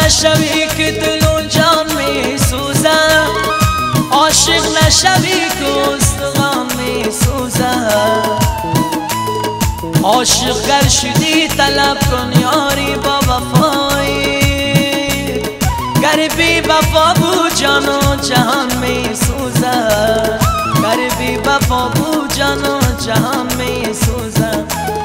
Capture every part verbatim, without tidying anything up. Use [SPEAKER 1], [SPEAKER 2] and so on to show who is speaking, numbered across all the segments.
[SPEAKER 1] نشوی که دل و جان می سوزم، عاشق نشوی که استخوان می سوزم. عاشق گر شدی طلب کن یاری با وفایی، گر بی وفا بود جان و جهان می سوزم، گر بی وفا بود جان و جهان می سوزم.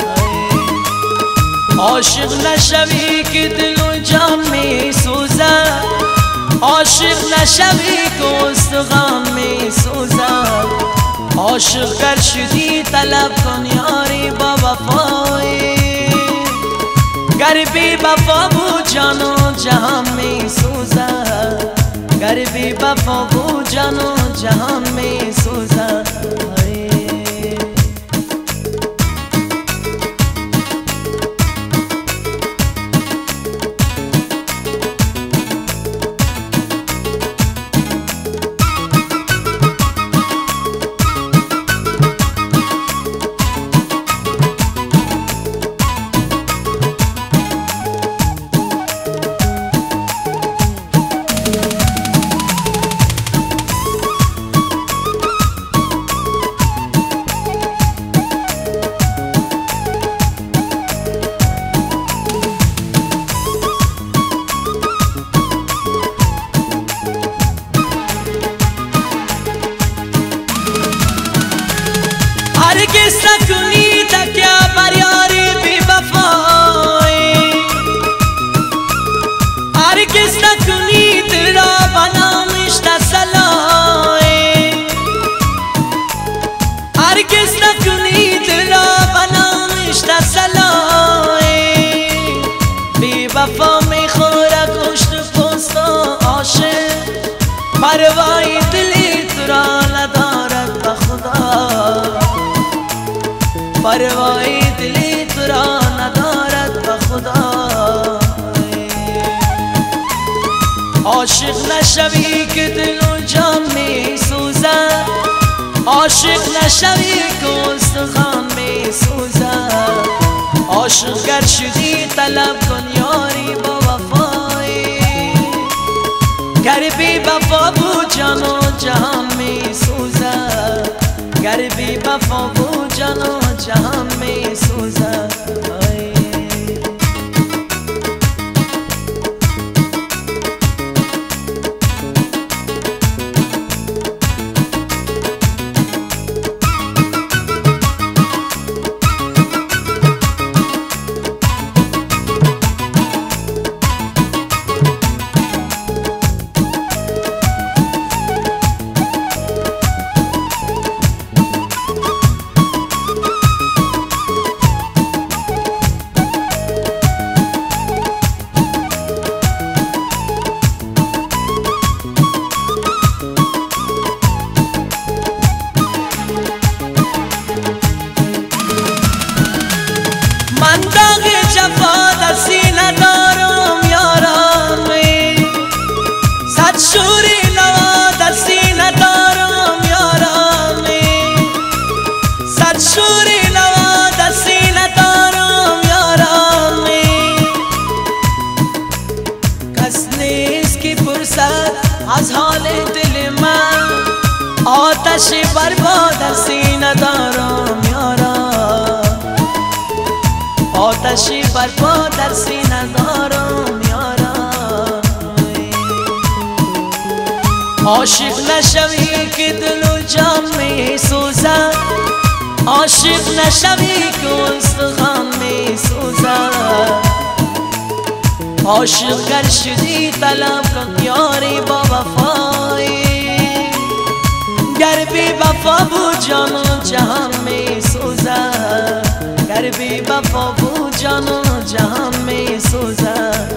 [SPEAKER 1] عاشق نشوی که دل و جان می سوزم، عاشق نشوی که استخوان می سوزم. عاشق گر شدی طلب کن یاری با وفایی، گر بی وفا بود جان و جهان می سوزم، گر بی وفا بود جان و جهان می سوزم. هرگز نکنی تکیه بر یاری بی وفایی، هرگز نکنی دل را به نامش تسلایی، هرگز نکنی دل را به نامش تسلایی. بی وفا میخوره گوشت و پوست و عاشق، پروای دلی تو را ندارد به خدا، پروای دلی تو را ندارد به خدا. عاشق نشوی که دل و جان می سوزم، عاشق نشوی که استخوان می سوزم. عاشق گر شدی طلب کن یاری با وفایی، گر بی وفا بود جان و جهان می سوزم، گر بی وفا بود جان و جهان می سوزم. من داغ جفا در سینه دارم یارانی، صد شوری نوا در سینه دارم یارانی، صد شوری نوا در سینه دارم یارانی. کس نیست که پرسد از حال دل من، آتش برباد در سینه دارم یاران، آتشی برپا در سینه دارم یاران. عاشق نشوی که دل و جان می سوزم، عاشق نشوی که استخوان می سوزم. عاشق گر شدی طلب کن یاری با وفایی، گر بی وفا بود جان و جهان می سوزم، گر بی وفا بود جان و جهان می سوزم.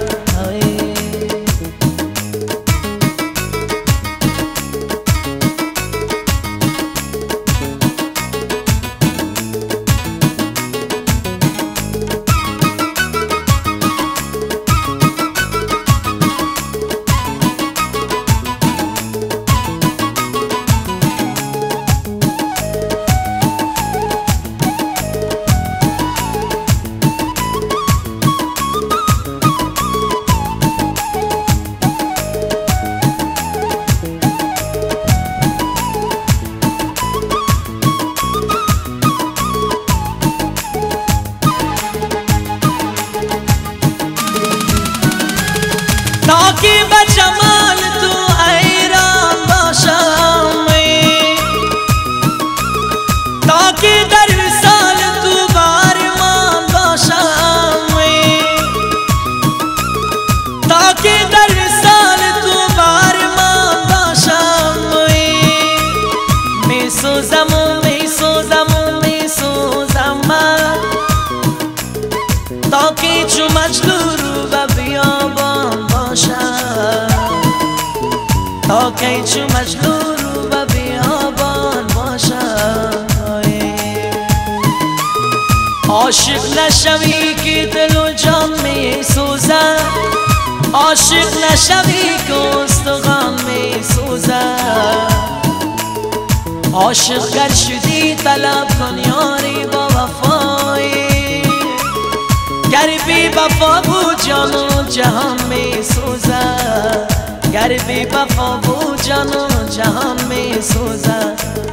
[SPEAKER 1] سوزم و می سوزم و می سوزم من، تا که چو مجنون رو به بیابان باشم، تا که چو مجنون رو به بیابان باشم. عاشق نشوی که دل و جان می سوزم، عاشق نشوی که استخوان می سوزم. عاشق گر شدی طلب کن یاری با وفایی، گر بی وفا بود جان و جهان می سوزم، گر بی وفا بود جان و جهان می سوزم.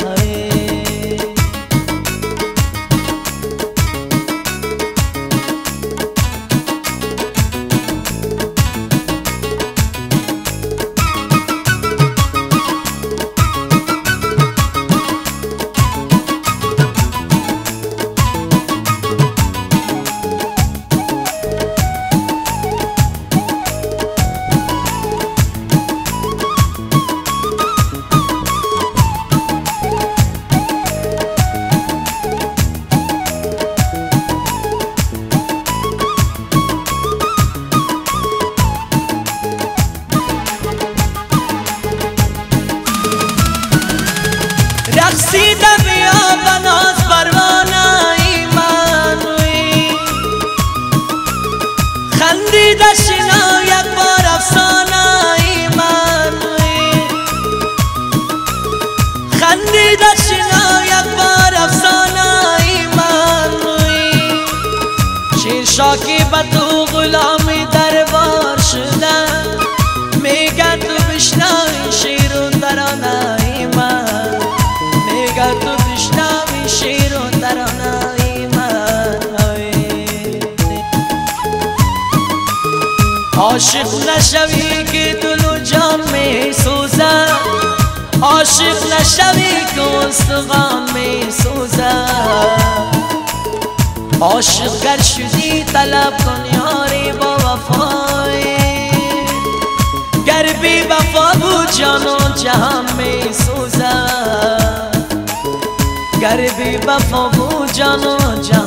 [SPEAKER 1] رقصیده بیابان از پروانه من، خندیده شنا یک بار افسانه من، خندیده شنا یک بار افسانه من. شیر شاکی به تو غلامی دربار شدن، میگه تو بشنوی شیر و ترانه من، میگه تو بشنوی شیر و ترانه من. عاشق نشوی که دل و جان می سوزم، عاشق نشوی که استخوان می سوزم. عاشق گر شدی طلب کن یاری با وفایی، گر بی وفا بود جان و جهان می سوزم، گر بی وفا بود جان و جهان